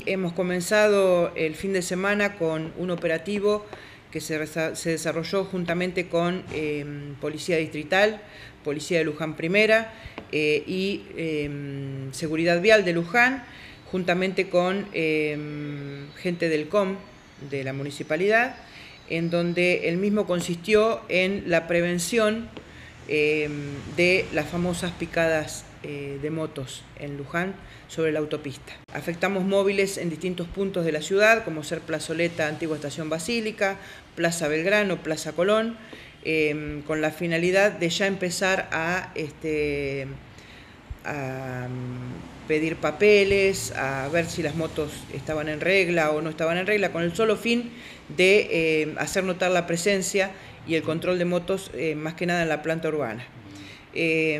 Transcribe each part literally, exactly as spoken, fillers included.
Hemos comenzado el fin de semana con un operativo que se, se desarrolló juntamente con eh, Policía Distrital, Policía de Luján Primera eh, y eh, Seguridad Vial de Luján, juntamente con eh, gente del C O M de la municipalidad, en donde el mismo consistió en la prevención eh, de las famosas picadas eh, de motos en Luján sobre la autopista. Afectamos móviles en distintos puntos de la ciudad, como ser Plazoleta, Antigua Estación Basílica, Plaza Belgrano, Plaza Colón, eh, con la finalidad de ya empezar a, este, a pedir papeles, a ver si las motos estaban en regla o no estaban en regla, con el solo fin de eh, hacer notar la presencia y el control de motos, eh, más que nada en la planta urbana. Eh,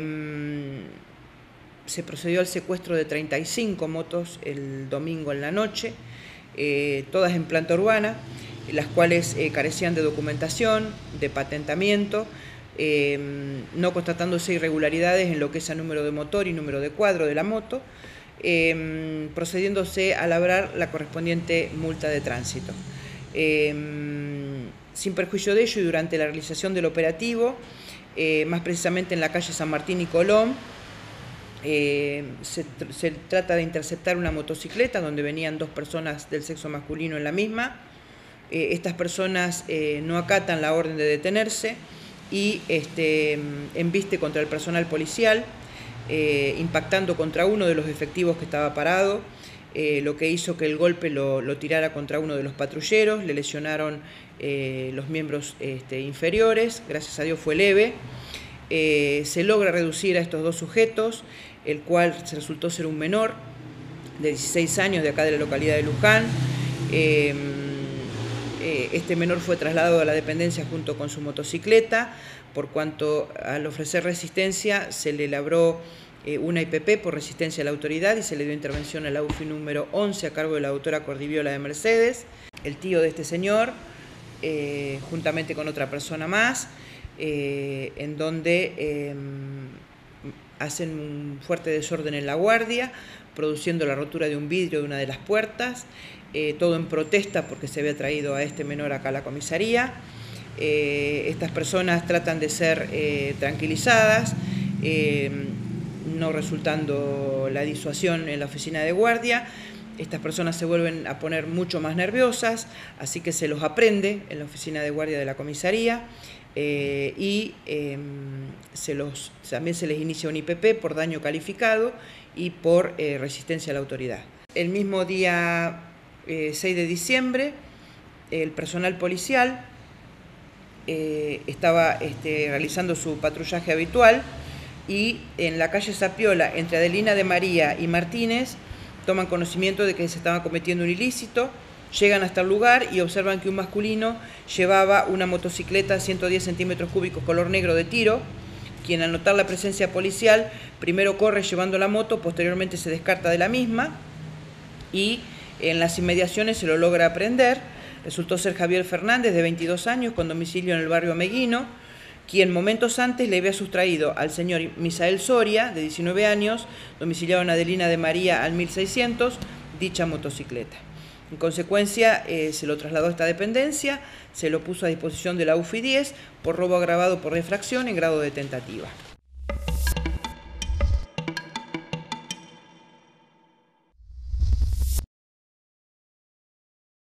se procedió al secuestro de treinta y cinco motos el domingo en la noche, eh, todas en planta urbana, las cuales eh, carecían de documentación, de patentamiento, eh, no constatándose irregularidades en lo que es el número de motor y número de cuadro de la moto, eh, procediéndose a labrar la correspondiente multa de tránsito. Eh, sin perjuicio de ello y durante la realización del operativo, eh, más precisamente en la calle San Martín y Colón, Eh, se, se trata de interceptar una motocicleta donde venían dos personas del sexo masculino en la misma. Eh, estas personas eh, no acatan la orden de detenerse y este, embiste contra el personal policial, eh, impactando contra uno de los efectivos que estaba parado, eh, lo que hizo que el golpe lo, lo tirara contra uno de los patrulleros, le lesionaron eh, los miembros este, inferiores, gracias a Dios fue leve. Eh, se logra reducir a estos dos sujetos, el cual resultó ser un menor de dieciséis años de acá de la localidad de Luján. Eh, eh, este menor fue trasladado a la dependencia junto con su motocicleta, por cuanto al ofrecer resistencia se le labró eh, una I P P por resistencia a la autoridad y se le dio intervención a la U F I número once a cargo de la doctora Cordiviola de Mercedes. El tío de este señor, eh, juntamente con otra persona más, Eh, en donde eh, hacen un fuerte desorden en la guardia, produciendo la rotura de un vidrio de una de las puertas, eh, todo en protesta porque se había traído a este menor acá a la comisaría. Eh, estas personas tratan de ser eh, tranquilizadas, eh, no resultando la disuasión en la oficina de guardia. Estas personas se vuelven a poner mucho más nerviosas, así que se los aprende en la oficina de guardia de la comisaría eh, y eh, se los, también se les inicia un I P P por daño calificado y por eh, resistencia a la autoridad. El mismo día eh, seis de diciembre, el personal policial eh, estaba este, realizando su patrullaje habitual y en la calle Zapiola, entre Adelina de María y Martínez, toman conocimiento de que se estaba cometiendo un ilícito, llegan hasta el lugar y observan que un masculino llevaba una motocicleta ciento diez centímetros cúbicos color negro de tiro, quien al notar la presencia policial primero corre llevando la moto, posteriormente se descarta de la misma y en las inmediaciones se lo logra apreender. Resultó ser Javier Fernández, de veintidós años, con domicilio en el barrio Meguino, quien momentos antes le había sustraído al señor Misael Soria, de diecinueve años, domiciliado en Adelina de María al mil seiscientos, dicha motocicleta. En consecuencia, eh, se lo trasladó a esta dependencia, se lo puso a disposición de la U F I diez por robo agravado por refracción en grado de tentativa.